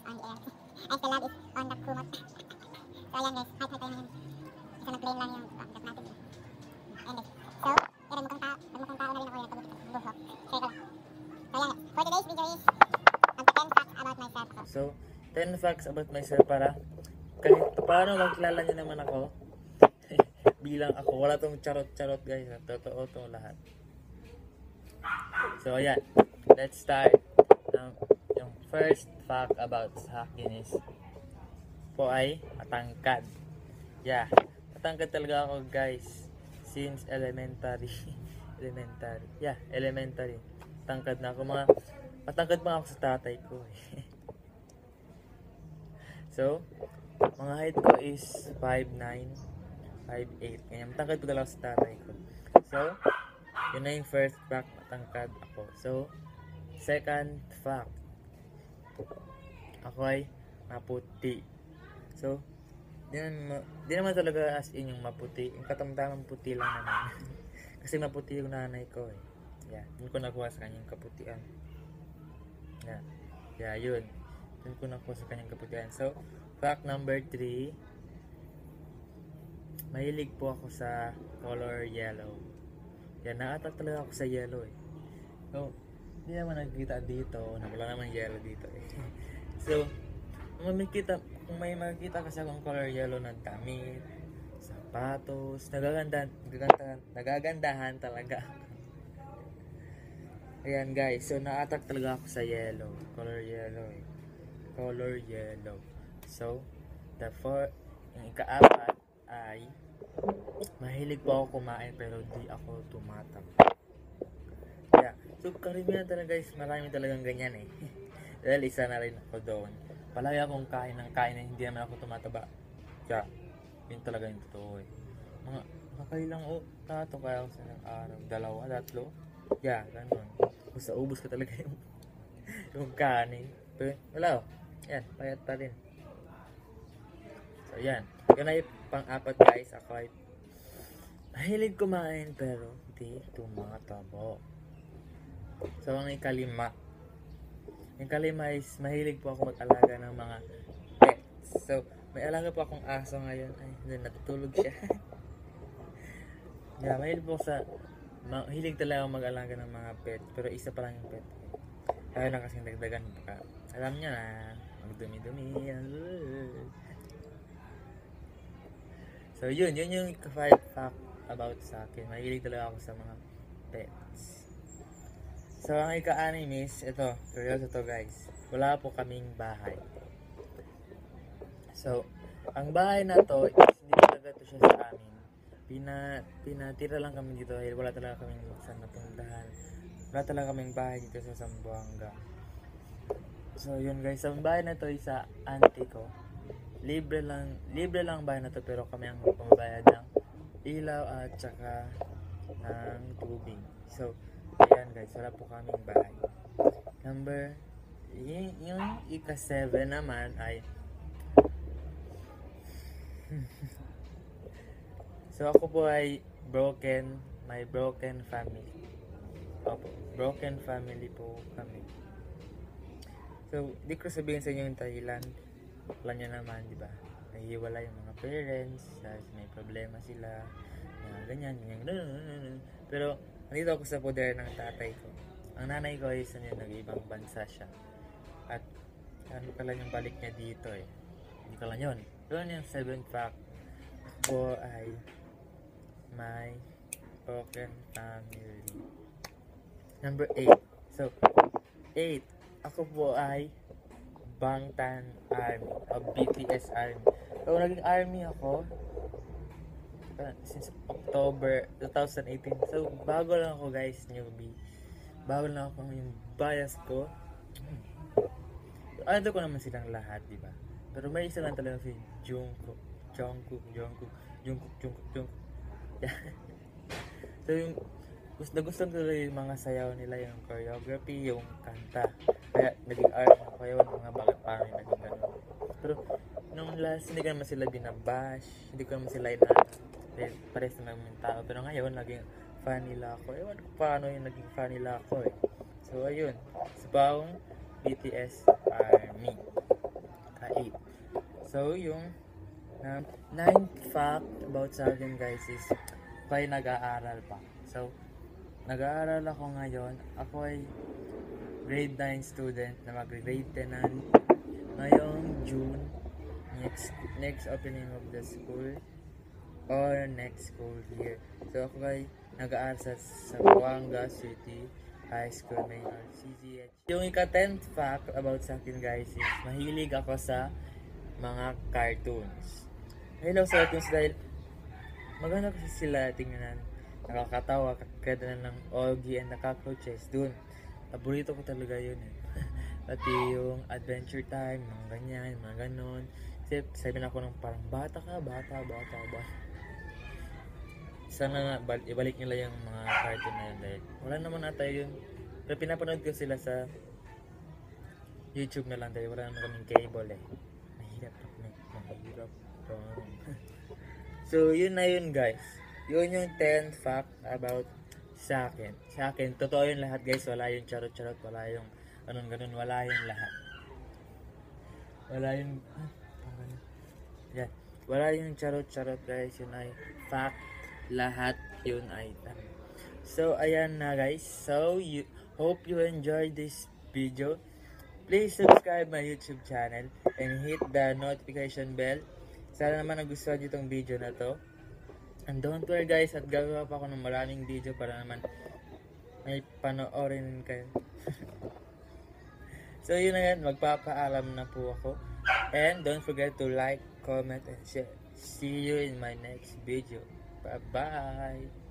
on the air. Ay, the love is on the kumot. So, ayan guys, hi tayo ngayon. Isa nag-plane lang yung joke natin. Ayan guys. So, yun, nagmukhang tao na rin ako yan. Pag-ikot ng buhok. Share ko lang. So, ayan. For today's video is, ang 10 facts about myself ako. So, 10 facts about myself para kahit paano magkilala nyo naman ako. Bilang ako, wala tong charot-charot guys. Totoo tong lahat. So, ayan. Let's start. Yung first fact about sa akin is po ay matangkad. Yeah. Matangkad talaga ako guys. Since elementary. Elementary. Matangkad na ako. Matangkad pa ako sa tatay ko. So, mga height ko is 5'9", 5'8". Kaya matangkad ko talaga sa tatay ko. So, yun na yung first fact, matangkad ako. So, second fact, ako ay maputi. So, di naman talaga as in yung maputi. Yung katamtamang puti lang naman. Kasi maputi yung nanay ko eh. Yeah, yun ko nakuha sa kanyang kaputian. Yeah, yun. Yun ko nakuha sa kanyang kaputian. So, fact number 3, mahilig po ako sa color yellow. Yan, naatak talaga ako sa yellow eh. So, hindi naman nagkita dito. Wala naman yellow dito eh. So, kung may makikita kasi akong color yellow ng damit, sapatos, nagagandahan talaga. Ayan guys, so naatak talaga ako sa yellow. Color yellow eh. Color yellow. So, yung ika-4 ay mahilig po ako kumain pero di ako tumataba. Yeah. So, karamihan talaga guys, marami talagang ganyan eh. Dahil isa na rin ako doon. Palagi akong kain ng kain na hindi naman ako tumataba. Kaya, yun talaga yung totoo eh. Mga kakailang tato kaya ako sa araw. 2, 3. Yeah, ganun. Basta ubos ka talaga yung kanin. Pero, wala oh. Yan, payat pa rin. So, yan. Yun ay pang-4 guys. Ako ay mahilig kumain pero di tumataba. So, ang ikalima. Yung kalima is mahilig po ako mag-alaga ng mga pets. So, may alaga po akong aso ngayon. Ay, natutulog siya. Yeah, mahilig talaga ako mag-alaga ng mga pets. Pero isa pa lang yung pet. Kaya lang kasing dagdagan. Baka, alam niya na, magdumi-dumi. So, yun yung fact about sa akin. Mahilig talaga ako sa mga pets. So, ang ika-6 is, ito, seryoso to guys. Wala po kaming bahay. So, ang bahay na to, is hindi talaga to siya sa amin. Pinatira lang kami dito dahil wala talaga kaming saan napundahan. Wala talaga kaming bahay dito sa Zamboanga. So, yun guys, ang bahay na to is sa auntie ko. Libre lang ang bahay na to pero kami ang pamabayad ng ilaw at saka ng tubig. So, ayan guys, wala po kaming bahay. Yung ika-7 naman ay so ako po ay my broken family. Opo, broken family po kami. So, di ko sabihin sa inyo yung Thailand. Alam nyo naman, di ba? Nahihiwalay yung mga parents dahil may problema sila. Ganyan. Pero, nandito ako sa poder ng tatay ko. Ang nanay ko ay nag-ibang bansa siya. At ano pala yung balik niya dito eh. Hindi ko lang yun. Pero yung 7th fact ko ay my broken family. Number 8. So, 8. Ako po ay Bangtan Army o BTS Army. So, naging army ako since October 2018. So, bago lang ako guys, newbie. Bago lang ako yung bias ko. Ano ko naman silang lahat, di ba? Pero may isa lang talaga si Jungkook. So, yung gusto talaga yung mga sayaw nila, yung choreography, yung kanta. Kaya naging art ako, kaya mga bakit parang naging ganun. Pero nung last, hindi ko naman sila binabash, hindi ko naman sila pares na naman yung tao. Pero ngayon, naging fan nila ako. Ewan ko paano yung naging fan nila ako eh. So ayun, sa baong BTS Army. So, yung ninth fact about sa akin guys is ako ay nag-aaral pa. So, nag-aaral ako ngayon. Ako ay grade 9 student na mag-grade 10 na ngayong June. Next opening of the school or next school year. So, ako ay nag-aaral sa Buanga City High School, may RCGH. Yung ika-10th fact about sa akin guys is mahilig ako sa mga cartoons. Hello sa cartoons dahil maganda kasi sila tingnan. Nakakatawa, kakaganda ng Oggy and the Cockroaches dun. Paborito ko talaga yun eh. Pati yung Adventure Time, mga ganyan, mga ganon. Kasi sabi na ako ng parang bata ka, bata. Sana nga ibalik nila yung mga cartoon na yun dahil wala naman ata yun. Pero pinapanood ko sila sa YouTube na lang dahil wala naman kaming cable eh. Mahirap. So yun na yun guys. Yun yung 10th fact about sa akin. Sa akin, totoo yun lahat guys. Wala yung charot-charot, wala yung ganun, wala yung lahat. Wala yung yan. Wala yung charot-charot guys. Yun ay fact. Lahat yun ay tama. So ayan na guys. So hope you enjoyed this video. Please subscribe my YouTube channel and hit the notification bell. Sana naman nagustuhan nyo itong video na to. And don't worry guys, at gagawa pa ako ng maraming video para naman may panoorin kayo. So yun na yan, magpapaalam na po ako. And don't forget to like, comment, and share. See you in my next video. Bye-bye!